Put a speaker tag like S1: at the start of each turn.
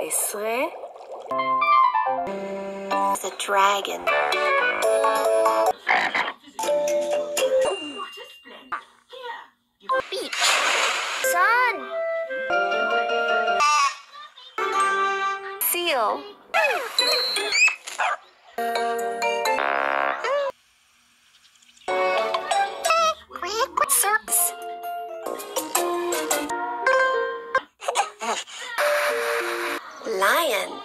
S1: 17 The dragon. Beach. Sun. Seal. Circus. Lion.